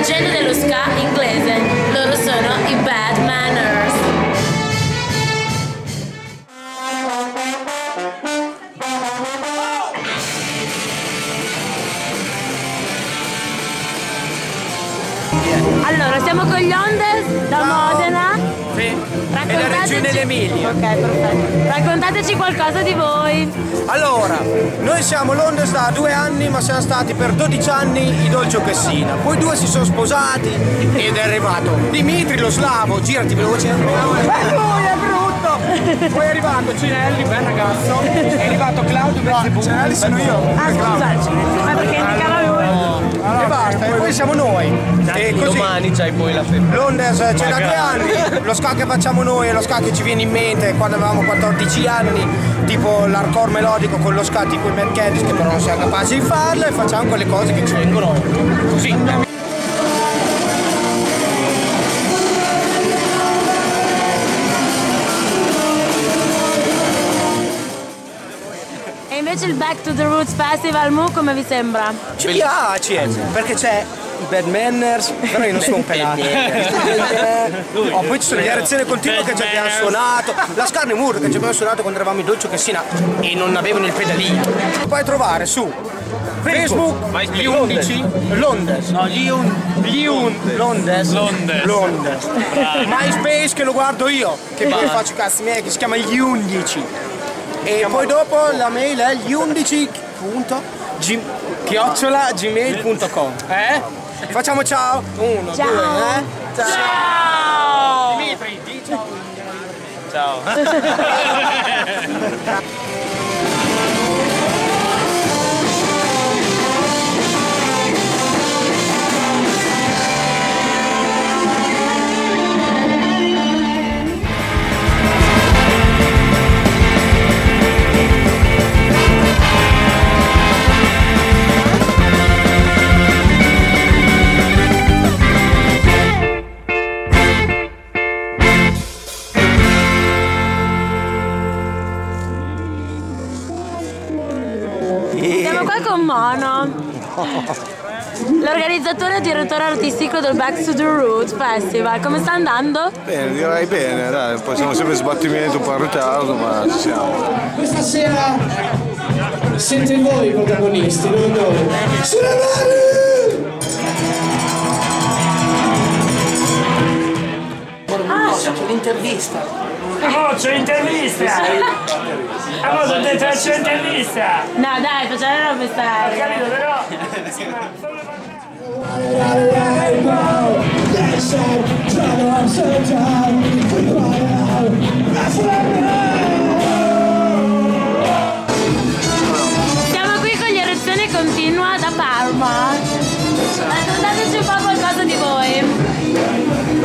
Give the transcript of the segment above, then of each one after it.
leggende dello ska inglese. Loro sono i Bad Manners. Allora, siamo con gli Ondes da Modena. Sì, è la regione dell'Emilia. Ok, perfetto. Raccontateci qualcosa di voi. Allora, noi siamo l'Ondes da 2 anni, ma siamo stati per 12 anni i Dolce Cassina. Poi 2 si sono sposati ed è arrivato Dimitri lo slavo, girati veloce. E lui è brutto! Poi è arrivato Cinelli, bel ragazzo. È arrivato Claudio Belzebù. Cinelli sono io. Ah, scusa, ma perché indicava lui? E basta, e poi siamo noi. E così. Domani c'hai poi la febbre. L'Ondes c'è da 2 anni, lo ska che facciamo noi è lo ska che ci viene in mente quando avevamo 14 anni, tipo l'hardcore melodico con lo ska tipo i Mad Caddies, che però non siamo capaci di farlo, e facciamo quelle cose che ci vengono così. E invece il Back to the Roots Festival Mu come vi sembra? Ci piace, perché c'è i Bad Manners, però io non sono un pelato. Poi ci sono le reazioni continue che ci abbiamo suonato, la Scarne Moore che ci abbiamo suonato quando eravamo in Dolce Cassina e non avevano il pedalino. Puoi trovare su Facebook gli 11 l'Ondes. No, l'Ondes. MySpace che lo guardo io, che faccio cazzi miei, che si chiama gli 11. E poi dopo la mail è gli11.gmail.com. Facciamo ciao. 1, 2, Ciao. Ciao. Dimitri, di ciao. Ciao. Siamo qua con Mono, l'organizzatore e direttore artistico del Back to the Roots Festival. Come sta andando? Bene, direi bene, dai, poi siamo sempre sbattimenti, un po' in ritardo, ma ci siamo. Questa sera siete voi i protagonisti, non noi. Sulle mani! C'è l'intervista. Oh, c'è l'intervista! Allora, ho detto c'è l'intervista! No dai, facciamo la festare. Capito, però? Siamo qui con gli Erezione Continua da Parma. Raccontateci un po' qualcosa di voi.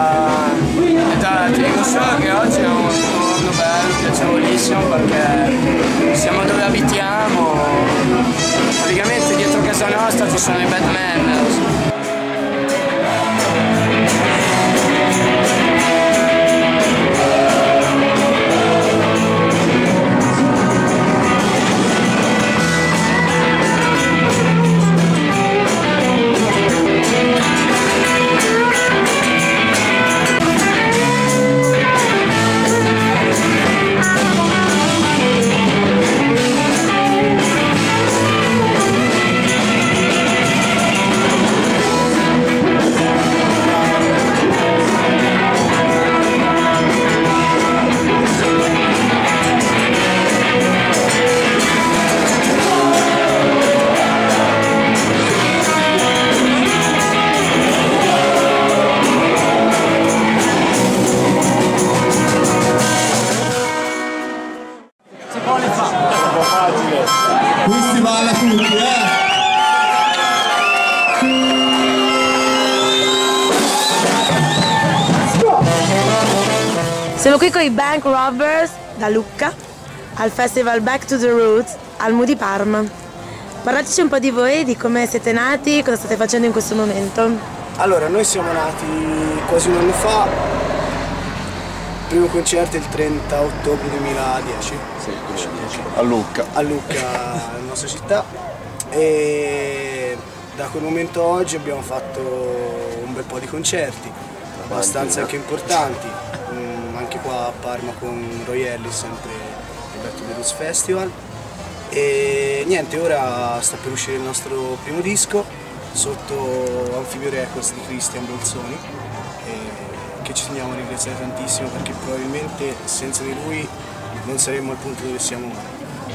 Ti dico solo che oggi è un giorno bello, piacevolissimo, perché siamo dove abitiamo, praticamente dietro casa nostra ci sono i Bad Manners. Questi balla tutti, Siamo qui con i Bank Robbers da Lucca al festival Back to the Roots al Mu di Parma. Parlateci un po' di voi, di come siete nati, cosa state facendo in questo momento. Allora, noi siamo nati quasi un anno fa, primo concerto il 30 ottobre 2010. Sì, a Lucca. A Lucca, la nostra città. E Da quel momento a oggi abbiamo fatto un bel po' di concerti, abbastanza anche importanti, anche qua a Parma con Roy Ellis, sempre il Back to the Roots Festival. E niente, ora sta per uscire il nostro primo disco sotto Amphibio Records di Cristian Bolzoni, che ci teniamo a ringraziare tantissimo perché probabilmente senza di lui non saremmo al punto dove siamo ora.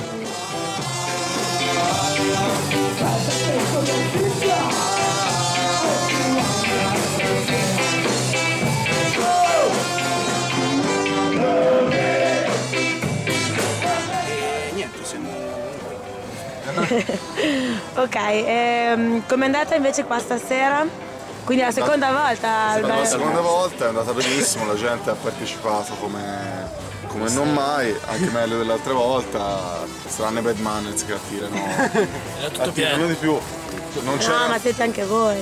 Ok, com'è andata invece qua stasera? Quindi la seconda volta? La seconda volta è andata benissimo, la gente ha partecipato come non mai, anche meglio dell'altra volta, saranno i Bad Manners che attirano di più. Non c'è. No, ma siete anche voi.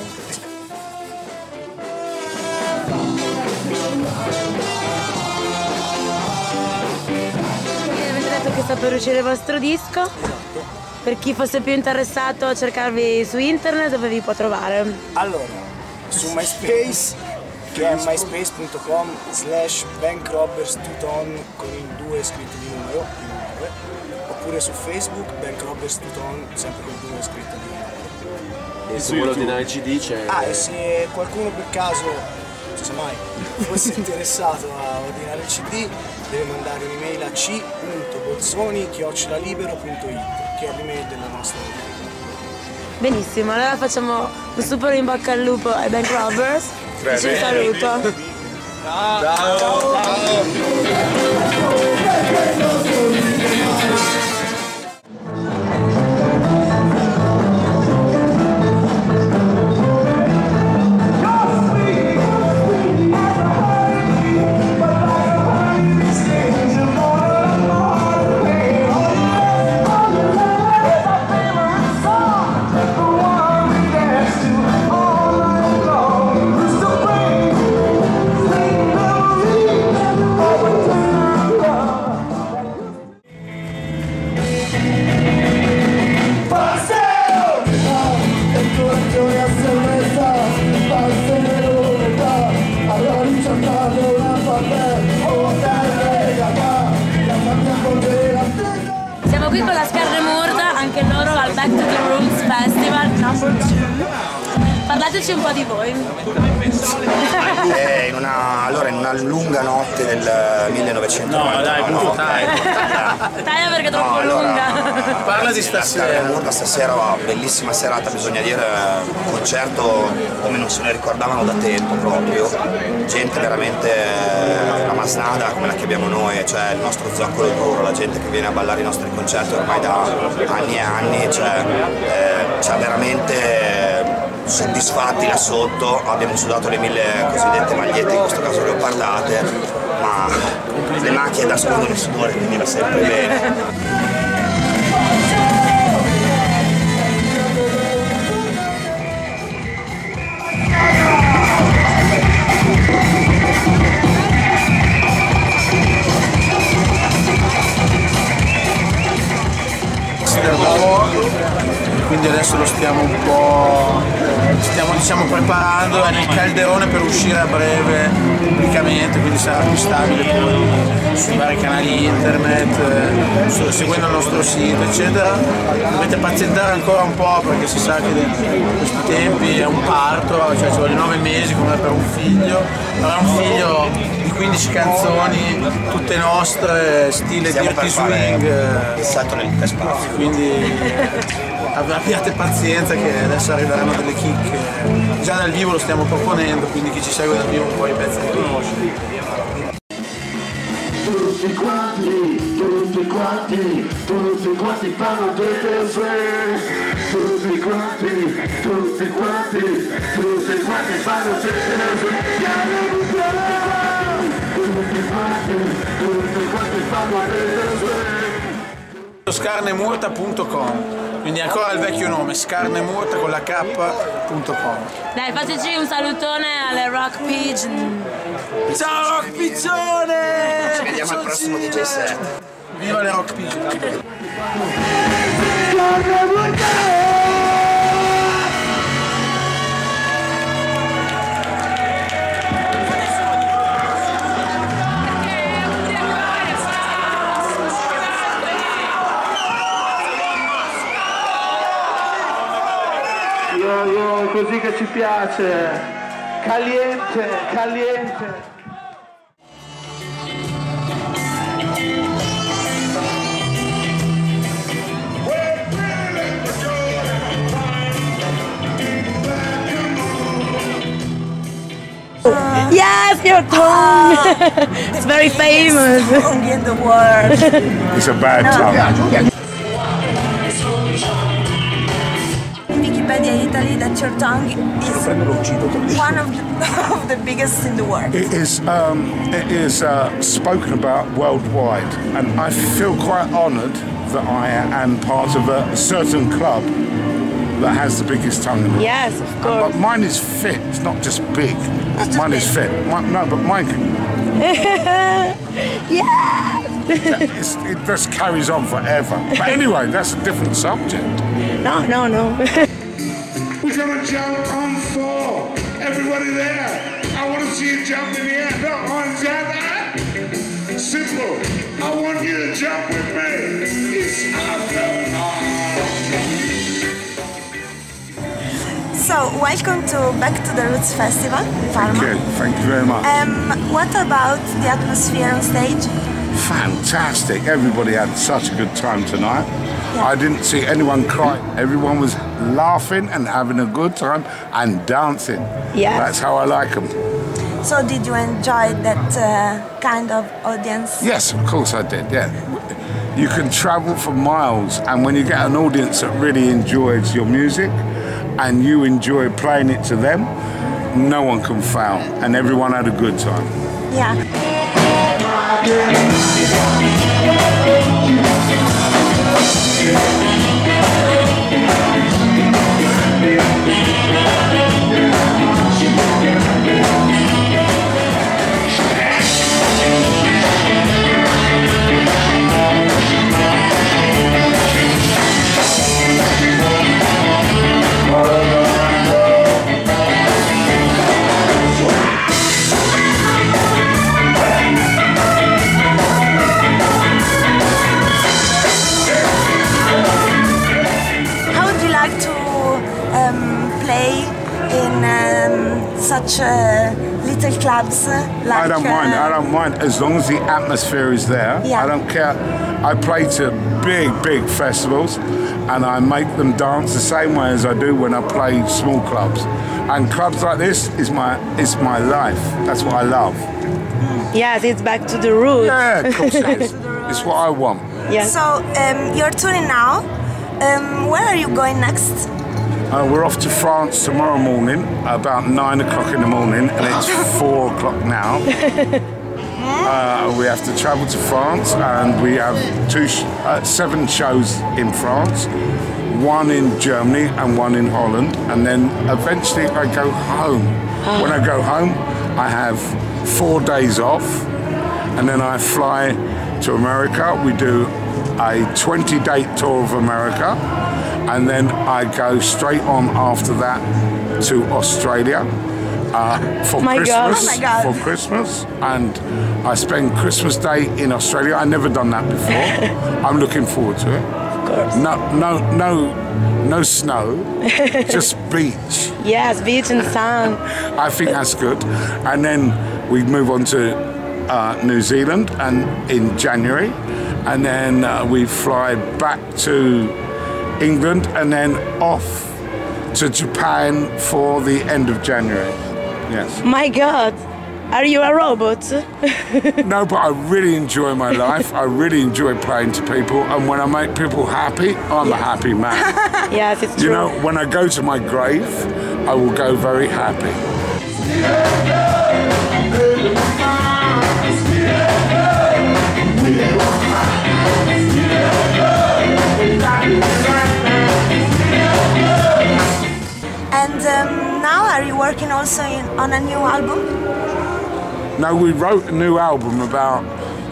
Avete detto che sta per uscire il vostro disco. Per chi fosse più interessato a cercarvi su internet, dove vi può trovare? Allora, su MySpace, che è myspace.com/BankRobbersTuton con il 2 scritto di numero, oppure su Facebook, BankRobbersTuton, sempre con il 2 scritto di numero. E su quello di Nike CD c'è... E se qualcuno per caso, non si sa mai, fosse interessato a ordinare il CD, deve mandare un'email a c.bolzoni@libero.it, che è l'email della nostra rubrica. Benissimo, allora facciamo un super in bocca al lupo ai Bank Robbers. E ci saluto. Ciao! Siamo qui con la Scarne Murda, anche loro al Back to the Roots Festival number 2. Parlateci un po' di voi. In una lunga notte del 1999. No, dai, Taglia perché è troppo lunga. Parla di stasera. Stasera, bellissima serata, bisogna dire, un concerto come non se ne ricordavano da tempo proprio. Gente veramente, una masnada come la che abbiamo noi, cioè il nostro zoccolo duro, la gente che viene a ballare i nostri concerti ormai da anni e anni, cioè veramente soddisfatti là sotto. Abbiamo sudato le 1000 cosiddette magliette, in questo caso leopardate, ma le macchie nascondono il sudore, quindi va sempre bene. Quindi adesso lo stiamo un po' diciamo preparando, è nel calderone per uscire a breve pubblicamente, quindi sarà acquistabile poi sui vari canali internet, seguendo il nostro sito eccetera. Dovete pazientare ancora un po' perché si sa che in questi tempi è un parto, cioè ci vogliono 9 mesi come per un figlio, però è un figlio di 15 canzoni, tutte nostre, stile Dirty Swing, quindi abbiate pazienza che adesso arriveranno delle chicche, già dal vivo lo stiamo proponendo, quindi chi ci segue dal vivo un po' i pezzi li conosce. Tutti quanti fanno delle swing, tutti quanti fanno delle Scarnemurta.com, quindi ancora il vecchio nome, Scarnemurta con la K.com. Dai, fateci un salutone alle Rock Pigeon. Ciao Rock Pigeone! Ci vediamo al prossimo DJ set. Viva le Rock Pigeon! che ci piace, caliente, caliente. Yes, your tongue! It's very famous. Tongue in the world. It's a bad tongue. Wikipedia Italy that your tongue is one of the biggest in the world. It is spoken about worldwide, and I feel quite honoured that I am part of a certain club that has the biggest tongue in the world. Yes, of course. But mine is fit, it's not just big. Mine is fit. No, but mine can... Yeah! It just carries on forever. But anyway, that's a different subject. No. We're gonna jump on 4. Everybody there. I want to see you jump in the air. No, hands out. Simple. I want you to jump with me. It's So, welcome to Back to the Roots Festival, Parma. Thank you very much. What about the atmosphere on stage? Fantastic. Everybody had such a good time tonight. Yeah. I didn't see anyone cry. Everyone was laughing and having a good time and dancing. Yeah. That's how I like them. So did you enjoy that kind of audience? Yes, of course I did, yeah. You can travel for miles, and when you get an audience that really enjoys your music and you enjoy playing it to them, no one can fail, and everyone had a good time. Yeah. Such little clubs like I don't mind as long as the atmosphere is there. Yeah. I don't care. I play to big festivals and I make them dance the same way as I do when I play small clubs. And clubs like this is my life. That's what I love. Yes, it's back to the roots. Yeah, of course it is. It's what I want. Yeah. So you're touring now. Where are you going next? We're off to France tomorrow morning, about 9 o'clock in the morning, and it's 4 o'clock now. We have to travel to France, and we have 7 shows in France, 1 in Germany and 1 in Holland, and then eventually I go home. When I go home, I have 4 days off, and then I fly to America. We do a 20-day tour of America. And then I go straight on after that to Australia for Christmas, and I spend Christmas Day in Australia. I've never done that before. I'm looking forward to it. Of course. No snow, just beach. Yes, beach and sun. I think that's good. And then we move on to New Zealand and in January, and then we fly back to England and then off to Japan for the end of January. Yes. My God, are you a robot? No, but I really enjoy my life. I really enjoy playing to people, and when I make people happy, I'm a happy man. Yes, it's true. You know, when I go to my grave, I will go very happy. And now are you working also on a new album? No, we wrote a new album about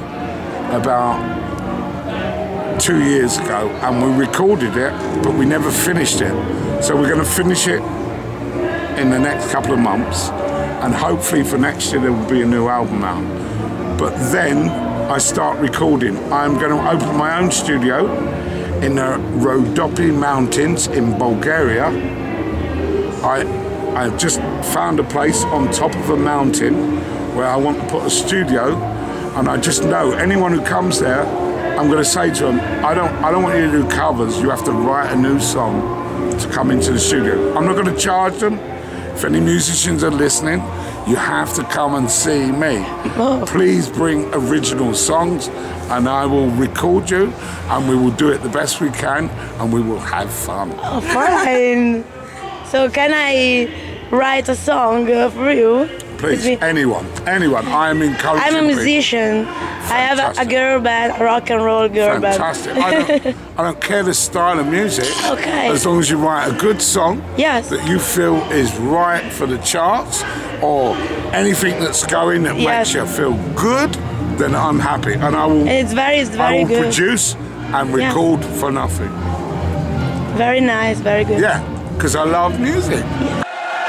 2 years ago, and we recorded it, but we never finished it. So we're going to finish it in the next couple of months, and hopefully for next year there will be a new album out. But then I start recording. I'm going to open my own studio in the Rhodope Mountains in Bulgaria. I've just found a place on top of a mountain where I want to put a studio, and I just know anyone who comes there, I'm going to say to them, I don't want you to do covers. You have to write a new song to come into the studio. I'm not going to charge them. If any musicians are listening, you have to come and see me. Please bring original songs, and I will record you, and we will do it the best we can, and we will have fun. Oh, fine. So can I write a song for you? Please, anyone. I am encouraging. I'm a musician. I have a girl band, a rock and roll girl Fantastic. band. I don't care the style of music. Okay. As long as you write a good song that you feel is right for the charts, or anything that's going that makes you feel good, then I'm happy, and I will. It's very good. Produce and record for nothing. Very nice, very good. Yeah, because I love music. Yeah.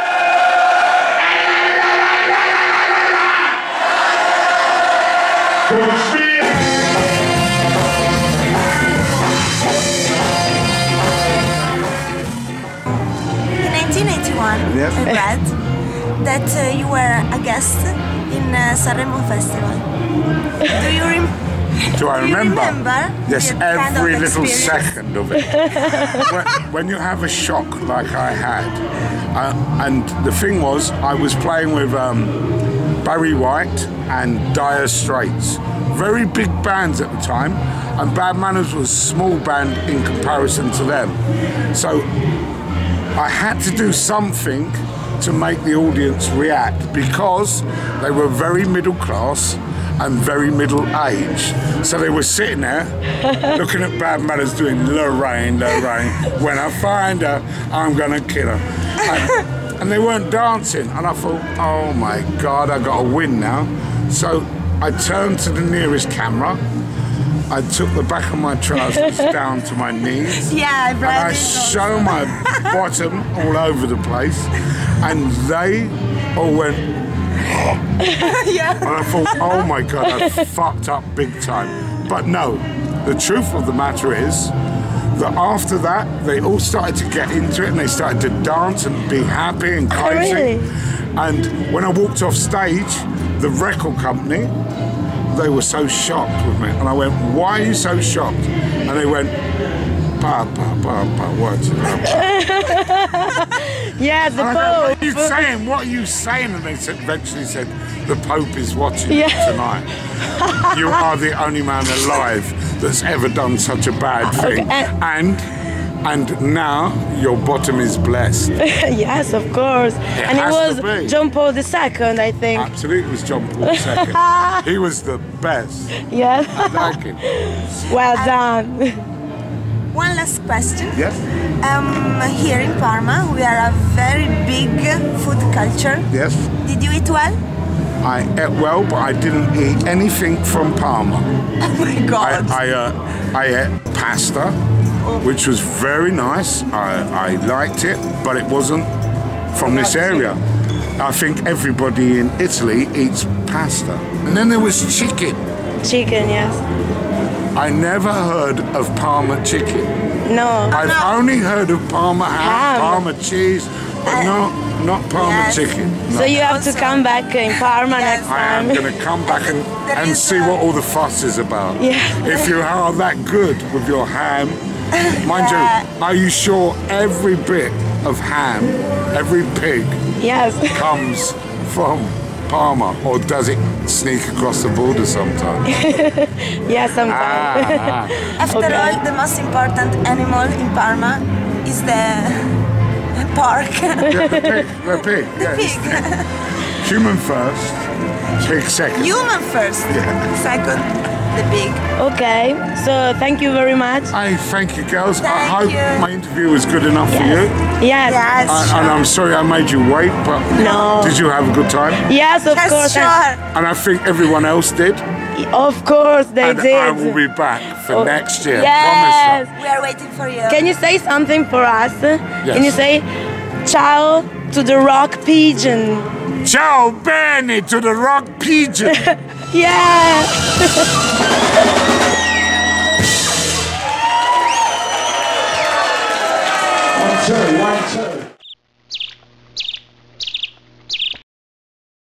In 1981, yes. I read that you were a guest in Sanremo Festival. Do I remember? Yes, every kind of little second of it. when you have a shock like I had, and the thing was, I was playing with Barry White and Dire Straits, very big bands at the time, and Bad Manners was a small band in comparison to them. So I had to do something to make the audience react, because they were very middle class and very middle aged. So they were sitting there looking at Bad Manners doing Lorraine, Lorraine, when I find her, I'm gonna kill her. And they weren't dancing, and I thought, oh my God, I got to win now. So I turned to the nearest camera, I took the back of my trousers down to my knees, and I show my bottom all over the place, and they all went, and I thought, oh my God, I fucked up big time. But no, the truth of the matter is that after that, they all started to get into it, and they started to dance and be happy and crazy. Really? And when I walked off stage, the record company, they were so shocked with me. And I went, why are you so shocked? And they went, pa, what? Yeah, the Pope. What are you saying? What are you saying? And they eventually said, the Pope is watching you tonight. You are the only man alive that's ever done such a bad thing. And now your bottom is blessed. Yes, of course. And it was John Paul II, I think. Absolutely, it was John Paul II. He was the best. Yes. Thank you. Well done. One last question. Yes. Here in Parma, we are a very big food culture. Yes. Did you eat well? I ate well, but I didn't eat anything from Parma. Oh my God. I ate pasta, which was very nice. I liked it, but it wasn't from this area. I think everybody in Italy eats pasta. And then there was chicken. Chicken, yes. I never heard of Parma chicken. No. I've only heard of Parma ham, Parma cheese, but not Parma chicken. No. So you have to come back in Parma next time. I am going to come back and see what all the fuss is about. Yeah. If you are that good with your ham, mind you, are you sure every bit of ham, every pig, comes from Parma, or does it sneak across the border sometimes? Yeah, sometimes. After all, the most important animal in Parma is the pork. The pig. Human first, pig second. Human first, second, the pig. Okay, so thank you very much. I thank you, girls. I hope my interview was good enough for you. Yes. And I'm sorry I made you wait, but did you have a good time? Yes, of course. Sure. And I think everyone else did. Of course they did. I will be back for next year. Yes. We are waiting for you. Can you say something for us? Yes. Can you say ciao to the rock pigeon? Ciao bene to the rock pigeon. Yeah.